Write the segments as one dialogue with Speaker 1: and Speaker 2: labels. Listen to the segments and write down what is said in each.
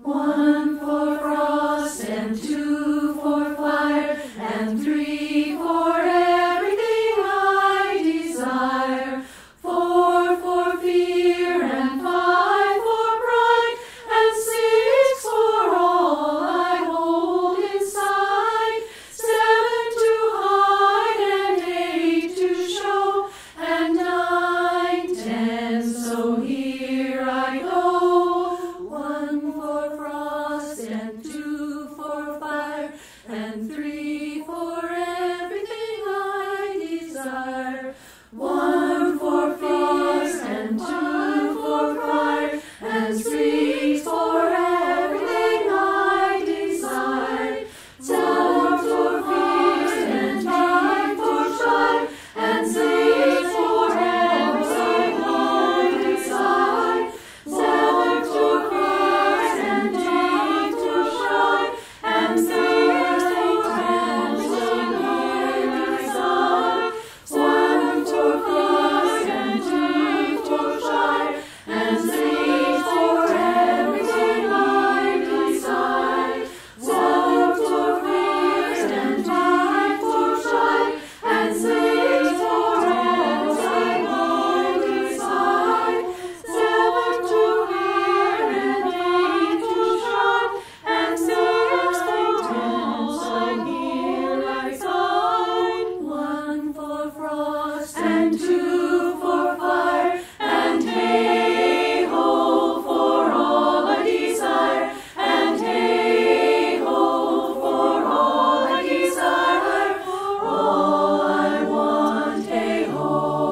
Speaker 1: 1 for frost, and 2 for fire, and 3 for everything I desire. 4 for fear, and 5 for pride, and 6 for all I hold inside. 7 to hide, and 8 to show, and 9, 10, so here I go. 1 for frost, and 2 for fire, and 3 for everything I desire. 1 for frost, and 2 for fire, and 6 for everything I desire. 7 for fear, and 5 for strife, and 6 for everything I desire. 7 for frost, and 8 to shine, and 6 for everything I desire. 1 for frost, and 2 for shine, and 6 for everything I desire. 7 for fear, and 5 for shine, and 6 for everything I desire. 7 to fear, and 8 to shine, and 6 for 10, so here I sign. 1 for frost, and 2 for fire, and hey ho for all I desire, and hey ho for all I desire, for all I want, hey ho.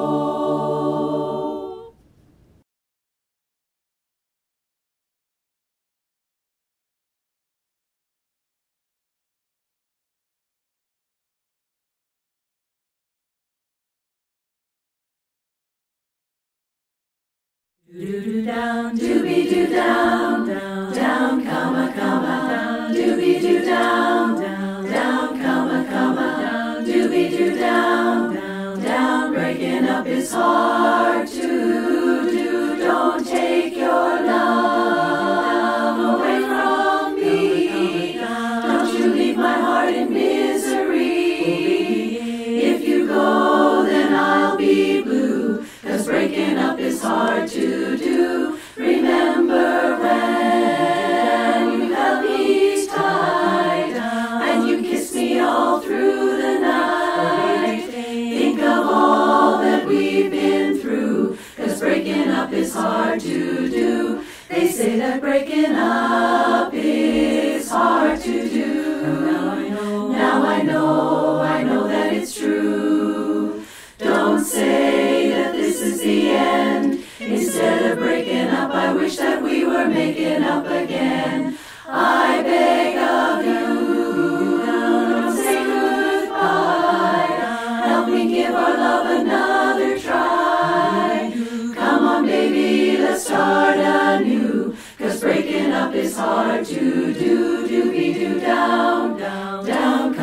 Speaker 1: Do-do down, dooby-doo down, down, down, comma, comma, down, dooby-doo down, down, down, comma, comma, down, dooby-doo down, down, down. Breaking up is hard to do. Don't take your love away from me. Don't you leave my heart in misery. If you go, then I'll be blue. 'Cause breaking up is hard to do. Remember when you held me tight, and you kissed me all through the night. Think of all that we've been through. 'Cause breaking up is hard to do. They say that breaking up is hard to do. Now I know that it's true. Don't say that this is the end. Instead of breaking up, I wish that we were making up again. I beg of you, don't say goodbye. Help me give our love another try. Come on, baby, let's start anew. 'Cause breaking up is hard to do. Dooby-doo down, down, down.